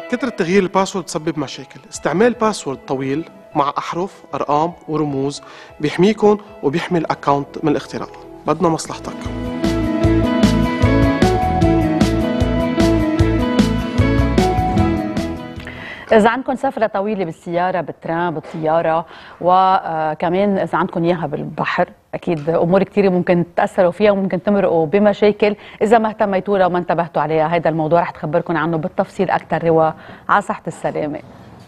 كثرة تغيير الباسورد تسبب مشاكل. استعمال باسورد طويل مع أحرف، أرقام ورموز بيحميكم وبيحمي الأكاونت من الاختراق. بدنا مصلحتك. إذا عندكم سفرة طويلة بالسيارة، بالترام، بالطيارة، وكمان إذا عندكم إياها بالبحر، أكيد أمور كثيرة ممكن تتأثروا فيها وممكن تمرقوا بمشاكل إذا ما اهتميتوا لها وما انتبهتوا عليها. هذا الموضوع رح تخبركم عنه بالتفصيل أكثر روا على صحة السلامة.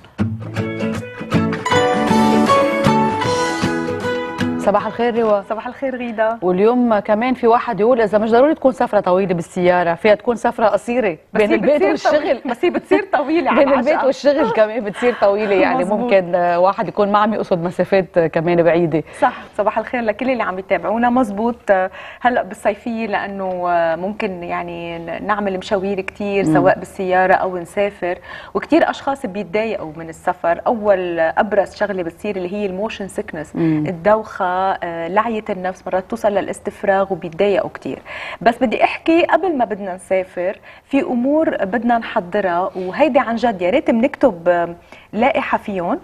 صباح الخير روا. صباح الخير غيدا. واليوم كمان في واحد يقول اذا مش ضروري تكون سفره طويله بالسياره، فيها تكون سفره قصيره بين البيت والشغل. بس هي بتصير طويله بين البيت والشغل كمان بتصير طويله، يعني ممكن واحد يكون ما عم يقصد مسافات كمان بعيده. صح. صباح الخير لكل اللي عم يتابعونا. مزبوط. هلا بالصيفيه لانه ممكن يعني نعمل مشاوير كثير سواء بالسياره او نسافر، وكثير اشخاص بيتضايقوا من السفر. اول ابرز شغله بتصير اللي هي الموشن سيكنس، الدوخه، لعية النفس، مرات توصل للاستفراغ وبيتضايقوا كثير. بس بدي احكي قبل ما بدنا نسافر في امور بدنا نحضرها، وهيدي عن جد يا ريت بنكتب لائحه فيهم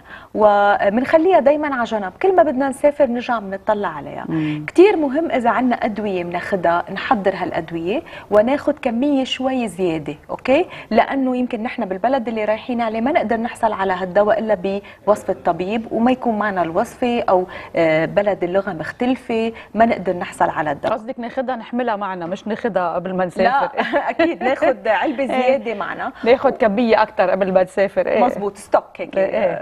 وبنخليها دايما على جنب، كل ما بدنا نسافر نرجع بنطلع عليها. كثير مهم اذا عندنا ادويه بناخذها نحضر هالادويه وناخذ كميه شوي زياده، اوكي؟ لانه يمكن نحن بالبلد اللي رايحين عليه ما نقدر نحصل على هالدواء الا بوصفه طبيب، وما يكون معنا الوصفه او بلد اللغه مختلفه ما نقدر نحصل على الدواء. قصدك ناخذها نحملها معنا مش ناخذها قبل ما نسافر؟ لا اكيد ناخذ علبه زياده معنا، ناخذ كميه اكثر قبل ما تسافر. مزبوط، ستوك هيك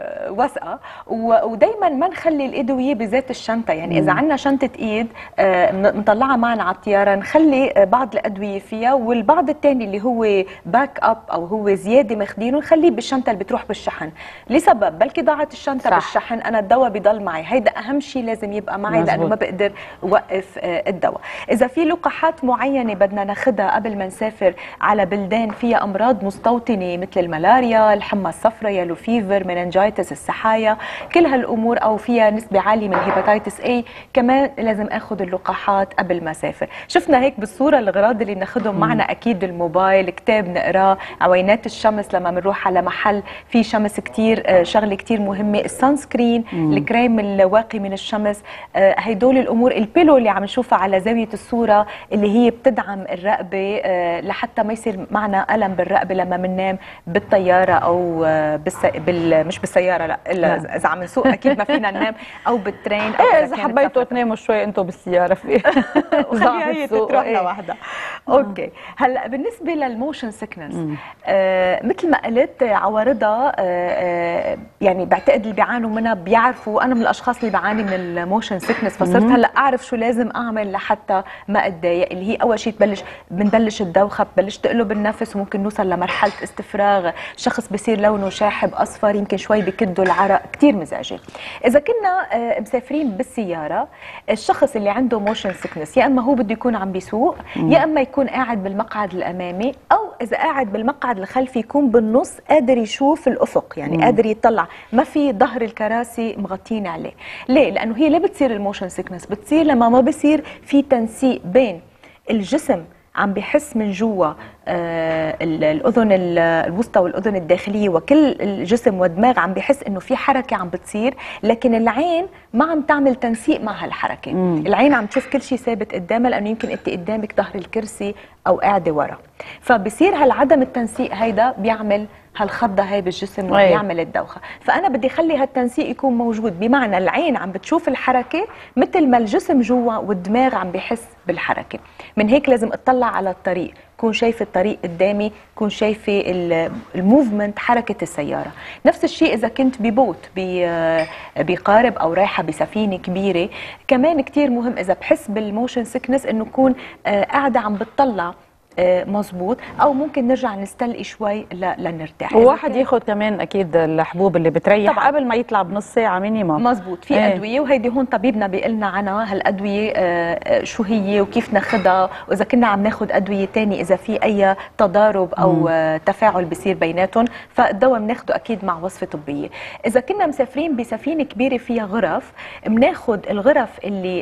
وثقه. ودائما ما نخلي الادويه بذات الشنطه، يعني اذا عندنا شنطه ايد بنطلعها معنا على الطياره، نخلي بعض الادويه فيها والبعض الثاني اللي هو باك اب او هو زياده ماخذينه نخليه بالشنطه اللي بتروح بالشحن، لسبب بلكي ضاعت الشنطه بالشحن انا الدواء بضل معي. هيدا اهم شيء لازم يبقى معي مزبوط. لانه ما بقدر اوقف الدواء. اذا في لقاحات معينه بدنا ناخذها قبل ما نسافر على بلدان فيها امراض مستوطنه مثل الملاريا، الحمى الصفراء، يالو فيفر، مننجايتس، السحايا، كل هالامور او فيها نسبه عاليه من الهيباتيتس اي، كمان لازم اخذ اللقاحات قبل ما اسافر. شفنا هيك بالصوره الاغراض اللي ناخذهم معنا، اكيد الموبايل، كتاب نقراه، عوينات الشمس لما بنروح على محل في شمس كثير، شغله كثير مهمه، السان سكرين، الكريم الواقي من الشمس، هيدول الامور، البيلو اللي عم نشوفها على زاويه الصوره اللي هي بتدعم الرقبه لحتى ما يصير معنا الم بالرقبه لما بننام بالطياره او مش بالسياره، لا الا اذا عم نسوق اكيد ما فينا ننام، او بالترين، او اذا حبيتوا تناموا شوي انتم بالسياره في وخليها هي تروح لوحدها. اوكي. هلا بالنسبه للموشن سيكنس، مثل ما قلت عوارضها يعني بعتقد اللي بيعانوا منها بيعرفوا. انا من الاشخاص اللي بعاني من الموشن سيكنس، فصرت هلا اعرف شو لازم اعمل لحتى ما اتضايق، اللي هي اول شيء بنبلش الدوخه، ببلش تقلب النفس وممكن نوصل لمرحله استفراغ، شخص بصير لونه شاحب اصفر، يمكن شوي بكدوا العرق، كثير مزعجه. اذا كنا مسافرين بالسياره، الشخص اللي عنده موشن سيكنس يا اما هو بده يكون عم بيسوق، يا اما يكون قاعد بالمقعد الامامي، او اذا قاعد بالمقعد الخلفي يكون بالنص قادر يشوف الافق، يعني قادر يطلع، ما في ظهر الكراسي مغطين عليه. ليه؟ لانه هي ليه بتصير الموشن سيكنس؟ بتصير لما ما بصير في تنسيق بين الجسم عم بحس من جوا الاذن الوسطى والاذن الداخليه وكل الجسم والدماغ عم بحس انه في حركه عم بتصير، لكن العين ما عم تعمل تنسيق مع هالحركه. العين عم تشوف كل شيء ثابت قدامها، لانه يمكن انت قدامك ظهر الكرسي او قاعده ورا، فبصير هالعدم التنسيق هيدا بيعمل هالخضه هاي بالجسم وبيعمل الدوخه. فانا بدي اخلي هالتنسيق يكون موجود، بمعنى العين عم بتشوف الحركه مثل ما الجسم جوا والدماغ عم بيحس بالحركه. من هيك لازم اطلع على الطريق، كون شايفه الطريق قدامي، كون شايفه الموفمنت، حركه السياره. نفس الشيء اذا كنت ببوت بقارب او رايحه بسفينه كبيره، كمان كثير مهم اذا بحس بالموشن سيكنس انه كون قاعده عم بتطلع مزبوط، او ممكن نرجع نستلقي شوي لنرتاح. وواحد ياخذ كمان اكيد الحبوب اللي بتريح طبعا قبل ما يطلع بنص ساعه مينيمم. مزبوط. في ادويه وهيدي هون طبيبنا بيقول لنا عنها هالادويه شو هي وكيف ناخذها، واذا كنا عم ناخذ ادويه ثانيه اذا في اي تضارب او تفاعل بصير بيناتهم، فالدواء بناخده اكيد مع وصفه طبيه. اذا كنا مسافرين بسفينه كبيره فيها غرف، بناخذ الغرف اللي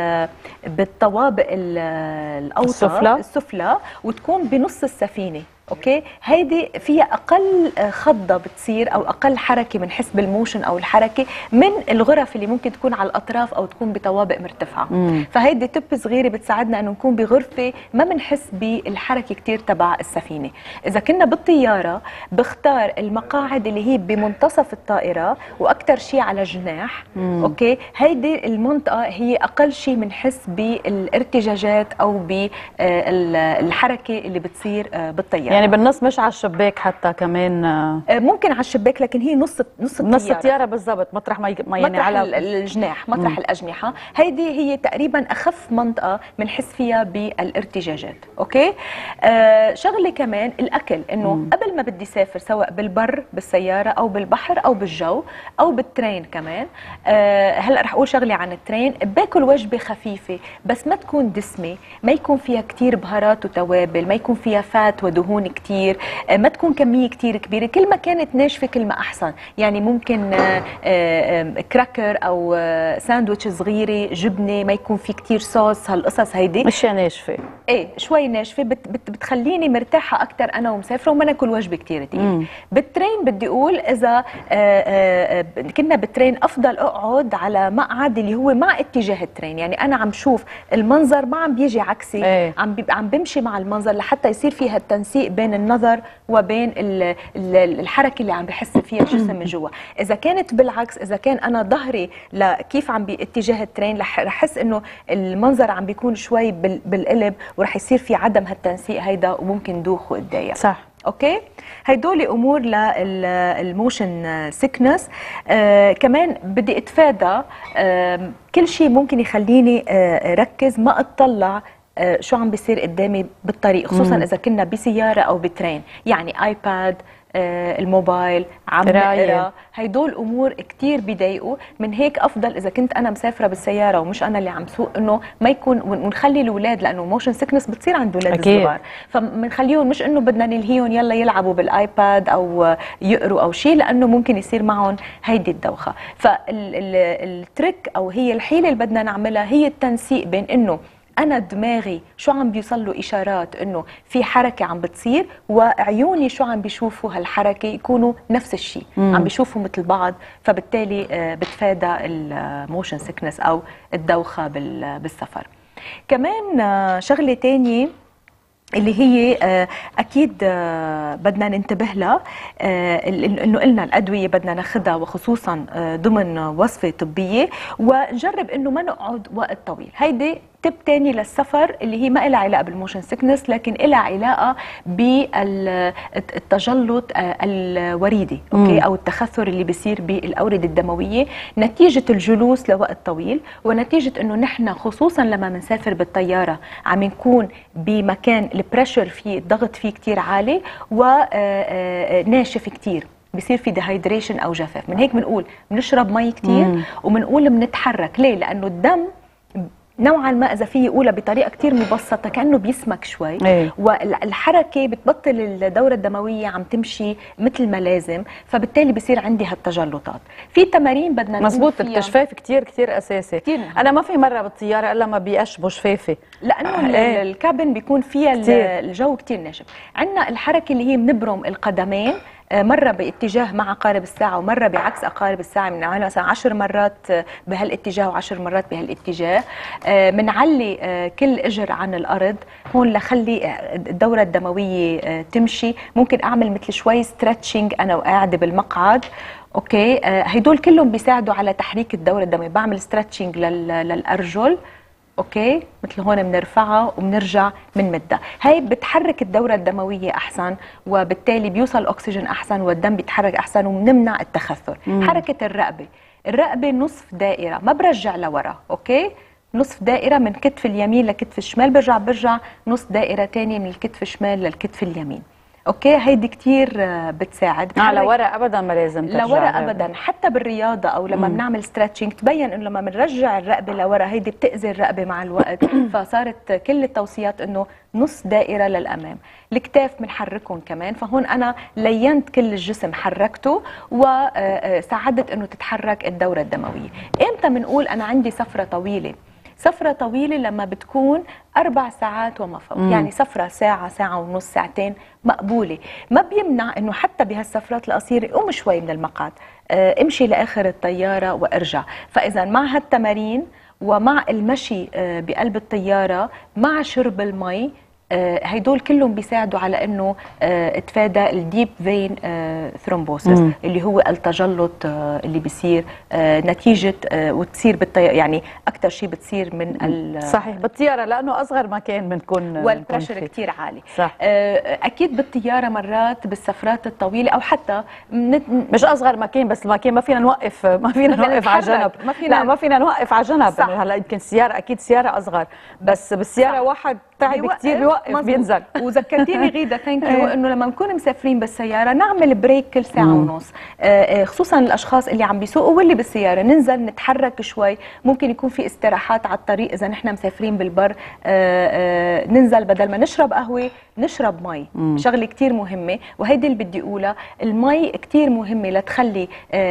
بالطوابق الاوسط السفلى وتكون بنص السفينه، اوكي، هيدي فيها اقل خضه بتصير او اقل حركه بنحس بالموشن او الحركه من الغرف اللي ممكن تكون على الاطراف او تكون بطوابق مرتفعه. فهيدي تب صغيره بتساعدنا انه نكون بغرفه ما بنحس بالحركه كثير تبع السفينه. اذا كنا بالطياره بختار المقاعد اللي هي بمنتصف الطائره واكثر شيء على جناح. اوكي، هيدي المنطقه هي اقل شيء بنحس بالارتجاجات او بالحركه اللي بتصير بالطياره. يعني بالنص مش على الشباك حتى كمان؟ ممكن على الشباك، لكن هي نص الطياره بالضبط، مطرح ما يعني مطرح على الجناح، مطرح الاجنحه. هيدي هي تقريبا اخف منطقه بنحس فيها بالارتجاجات. اوكي، شغله كمان الاكل، انه قبل ما بدي سافر سواء بالبر بالسياره او بالبحر او بالجو او بالترين كمان، هلا رح اقول شغله عن الترين، باكل وجبه خفيفه بس ما تكون دسمه، ما يكون فيها كثير بهارات وتوابل، ما يكون فيها فات ودهون كثير، ما تكون كميه كثير كبيره. كل ما كانت ناشفه كل ما احسن. يعني ممكن كراكر او ساندويتش صغيره، جبنه ما يكون في كثير صوص، هالقصص هيدي مش ناشفه، ايه شوي ناشفه بتخليني مرتاحه اكثر انا ومسافره وما ناكل وجبه كثير ثقيله. بالترين بدي اقول اذا كنا بالترين افضل اقعد على مقعد اللي هو مع اتجاه الترين، يعني انا عم شوف المنظر ما عم بيجي عكسي، عم بمشي مع المنظر لحتى يصير فيها التنسيق بين النظر وبين الحركه اللي عم بحس فيها الجسم من جوا. اذا كانت بالعكس، اذا كان انا ظهري لكيف عم باتجاه الترين رح احس انه المنظر عم بيكون شوي بالقلب ورح يصير في عدم هالتنسيق هيدا وممكن دوخ واتضايق. صح. اوكي، هيدول امور للموشن سيكنس. كمان بدي اتفادى كل شيء ممكن يخليني ركز ما اطلع شو عم بيصير قدامي بالطريق، خصوصا اذا كنا بسياره او بترين، يعني ايباد، الموبايل، عم نقرا، هيدول امور كثير بيضايقوا. من هيك افضل اذا كنت انا مسافره بالسياره ومش انا اللي عم سوق انه ما يكون، ونخلي الاولاد، لانه موشن سيكنس بتصير عند الاولاد الصغار، فبنخليهم مش انه بدنا نلهيهم يلا يلعبوا بالايباد او يقروا او شيء، لانه ممكن يصير معهم هيدي الدوخه. فالتريك او هي الحيله اللي بدنا نعملها هي التنسيق بين انه أنا دماغي شو عم بيوصل له إشارات إنه في حركة عم بتصير، وعيوني شو عم بيشوفوا هالحركة يكونوا نفس الشيء، عم بيشوفوا مثل بعض، فبالتالي بتفادى الموشن سيكنس أو الدوخة بالسفر. كمان شغلة تانية اللي هي اكيد بدنا ننتبه لها، انه قلنا الادويه بدنا ناخذها وخصوصا ضمن وصفه طبيه، ونجرب انه ما نقعد وقت طويل. هيدي تب تاني للسفر اللي هي ما لها علاقه بالموشن سيكنس، لكن لها علاقه بالتجلط الوريدي، اوكي، او التخثر اللي بيصير بالاورده الدمويه نتيجه الجلوس لوقت طويل، ونتيجه انه نحن خصوصا لما بنسافر بالطياره عم نكون بمكان البريشر فيه، الضغط فيه كتير عالي وناشف كتير، بصير في ديهايدريشن او جفاف. من هيك بنقول بنشرب مي كتير وبنقول بنتحرك. ليه؟ لانه الدم نوعا ما اذا في اقولها بطريقه كتير مبسطه كانه بيسمك شوي، والحركه بتبطل الدوره الدمويه عم تمشي مثل ما لازم، فبالتالي بصير عندي هالتجلطات. في تمارين بدنا نقوم فيها. مزبوط، التجفاف كتير كتير اساسي كتير. انا ما في مره بالطياره الا ما بيقشبوا شفافي، لانه الكابن بيكون فيها الجو كتير ناشف. عندنا الحركه اللي هي بنبرم القدمين مرة باتجاه مع عقارب الساعة ومرة بعكس عقارب الساعة، بنعملها مثلا 10 مرات بهالاتجاه و10 مرات بهالاتجاه. بنعلي كل اجر عن الارض هون لخلي الدورة الدموية تمشي. ممكن اعمل مثل شوي ستريتشنج انا وقاعدة بالمقعد، اوكي. هدول كلهم بيساعدوا على تحريك الدورة الدموية. بعمل ستريتشنج للارجل، اوكي، مثل هون بنرفعها وبنرجع بنمدها. هي بتحرك الدوره الدمويه احسن، وبالتالي بيوصل اكسجين احسن والدم بيتحرك احسن، وبنمنع التخثر. حركه الرقبه نصف دائره، ما برجع لورا، اوكي، نصف دائره من كتف اليمين لكتف الشمال، برجع نص دائره ثانيه من الكتف الشمال للكتف اليمين، اوكي. هيدي كتير بتساعد. لورا ابدا ما لازم ترجع لورا ابدا، حتى بالرياضه او لما بنعمل ستريتشنج تبين انه لما بنرجع الرقبه لورا هيدي بتاذي الرقبه مع الوقت. فصارت كل التوصيات انه نص دائره للامام. الكتاف بنحركهم كمان، فهون انا لينت كل الجسم، حركته وساعدت انه تتحرك الدوره الدمويه. امتى بنقول انا عندي سفره طويله؟ سفرة طويلة لما بتكون 4 ساعات وما فوق، يعني سفرة ساعة، ساعة ونص، ساعتين مقبولة. ما بيمنع انه حتى بهالسفرات القصيرة قوم شوي من المقعد، امشي لاخر الطيارة وارجع. فاذا مع هالتمارين ومع المشي بقلب الطيارة مع شرب المي، هيدول كلهم بيساعدوا على انه اتفادى الديب فين ثرومبوسيس اللي هو التجلط اللي بيصير نتيجه وتصير يعني اكثر شيء بتصير من صحيح بالطياره لانه اصغر مكان بنكون والبريشر كثير عالي. صح. اكيد بالطياره مرات بالسفرات الطويله او حتى مش اصغر مكان، بس المكان ما فينا نوقف، ما فينا نوقف على جنب، ما فينا نوقف على جنب. هلا يمكن سياره، اكيد سياره اصغر، بس بالسياره واحد تعب كثير بيوقف بينزل. وذكرتيني غيده ثانك يو انه لما نكون مسافرين بالسياره نعمل بريك كل ساعه ونص، خصوصا الاشخاص اللي عم بيسوقوا واللي بالسياره، ننزل نتحرك شوي. ممكن يكون في استراحات على الطريق اذا نحن مسافرين بالبر، ننزل بدل ما نشرب قهوه نشرب مي. شغله كثير مهمه وهيدي اللي بدي اقولها، المي كثير مهمه لتخلي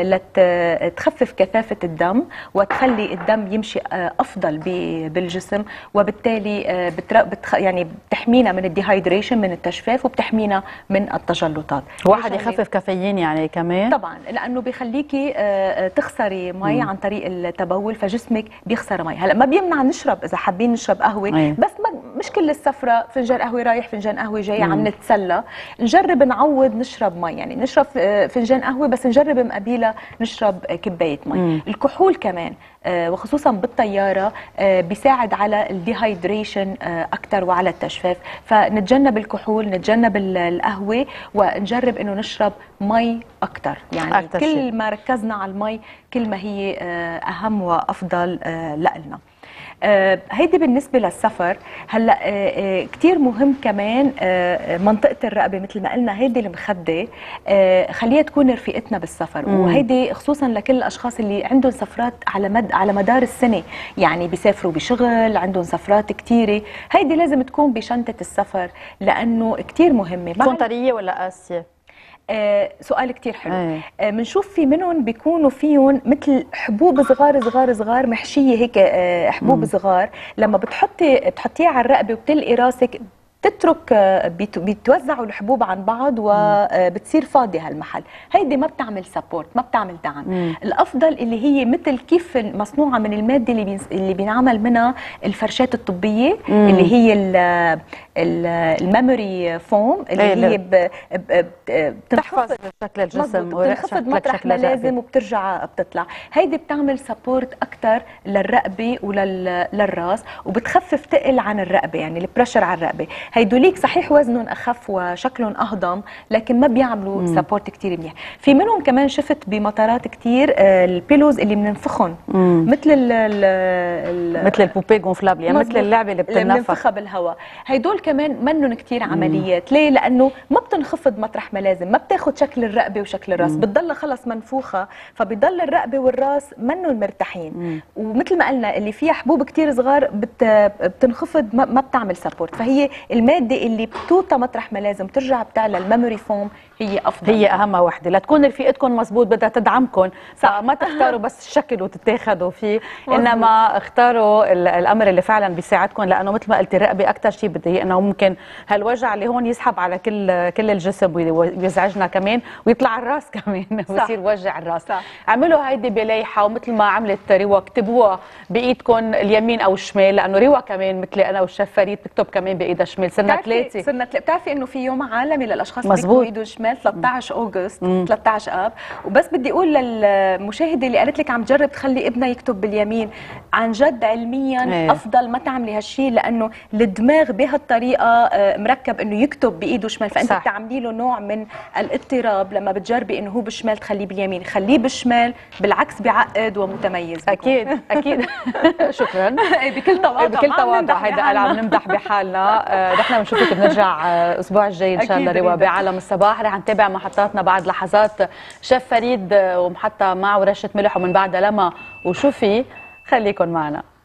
تخفف كثافه الدم وتخلي الدم يمشي افضل بالجسم، وبالتالي يعني بتحمينا من الديهايدريشن، من التجفاف، وبتحمينا من التجلطات. واحد يخفف كافيين يعني كمان طبعا، لانه بيخليكي تخسري مي عن طريق التبول، فجسمك بيخسر مي. هلا ما بيمنع نشرب اذا حابين نشرب قهوه، بس مش كل السفره فنجان قهوه رايح فنجان قهوه جاي عم نتسلى. نجرب نعوض نشرب مي، يعني نشرب فنجان قهوه بس نجرب مقابلها نشرب كبايه مي. الكحول كمان وخصوصا بالطياره بيساعد على الديهايدريشن اكثر وعلى التجفاف، فنتجنب الكحول، نتجنب القهوه، ونجرب انه نشرب مي اكثر. يعني كل شيء ما ركزنا على المي كل ما هي اهم وافضل لنا. هيدي بالنسبه للسفر. هلا كثير مهم كمان منطقه الرقبه، مثل ما قلنا هيدي المخده خليها تكون رفيقتنا بالسفر، وهيدي خصوصا لكل الاشخاص اللي عندهم سفرات على مدار السنه، يعني بيسافروا بشغل، عندهم سفرات كثيره. هيدي لازم تكون بشنطه السفر لانه كثير مهمه. تكون طريه ولا قاسيه؟ سؤال كتير حلو. بنشوف في منهم بيكونوا فيهم مثل حبوب صغار صغار صغار محشيه هيك، حبوب صغار لما بتحطيها على الرقبه وبتلقي راسك تترك بيتوزعوا الحبوب عن بعض وبتصير فاضي هالمحل. هيدي ما بتعمل سبورت، ما بتعمل دعم. الافضل اللي هي مثل كيف مصنوعه من الماده اللي بينعمل منها الفرشات الطبيه، اللي هي الميموري فوم، اللي هي بتحفظ شكل الجسم، بتنخفض مطرح ما لازم وبترجع بتطلع. هيدي بتعمل سبورت اكثر للرقبه وللراس، وبتخفف ثقل عن الرقبه، يعني البريشر على الرقبه. هيدوليك صحيح وزنهم اخف وشكلهم اهضم، لكن ما بيعملوا سبورت كثير منيح. في منهم كمان شفت بمطارات كثير البيلوز اللي بننفخهم، مثل البوبي غونفلابل، يعني مثل اللعبه اللي بتنفخها بالهواء. هيدول كمان منهم كثير عمليات. ليه؟ لانه ما بتنخفض مطرح ما لازم، ما بتاخذ شكل الرقبه وشكل الراس، بتضلها خلص منفوخه، فبضل الرقبه والراس منهم مرتاحين. ومثل ما قلنا اللي فيها حبوب كثير صغار بتنخفض، ما بتعمل سبورت. فهي الماده اللي بتوطى مطرح ما لازم ترجع بتعلى الميموري فوم هي افضل، هي اهم وحده لتكون رفيقتكم مزبوط، بدها تدعمكم. ما تختاروا بس الشكل وتتاخذوا فيه، انما اختاروا الامر اللي فعلا بيساعدكم، لانه مثل ما قلتي الرقبه اكثر شيء بضايقنا، وممكن هالوجع اللي هون يسحب على كل الجسم ويزعجنا كمان، ويطلع الراس كمان ويصير وجع الراس. اعملوا هيدي بلايحه، ومثل ما عملت روا اكتبوها بايدكم اليمين او الشمال، لانه روا كمان مثلي انا والشيف فريد بتكتب كمان بايدها الشمال. صرنا ثلاثه. بتعرفي انه في يوم عالمي للاشخاص اللي بيكتبوا بايدهم الشمال 13 أغسطس 13 آب. وبس بدي أقول للمشاهدة اللي قالت لك عم تجرب تخلي ابنها يكتب باليمين، عن جد علميا أفضل ما تعملي هالشيء، لأنه الدماغ بهالطريقة مركب إنه يكتب بإيده شمال، فأنت بتعملي له نوع من الاضطراب لما بتجربي إنه هو بالشمال تخليه باليمين. خليه بالشمال بالعكس بيعقد ومتميز. أكيد أكيد. شكرا. بكل تواضع، بكل تواضع. هيدا عم نمدح بحالنا. نحن بنشوفك بنرجع الأسبوع الجاي إن شاء الله روا بعالم الصباح. رح نتابع محطاتنا بعد لحظات، شيف فريد ومحطة مع ورشة ملح، ومن بعدها لما وشوفي. خليكن معنا.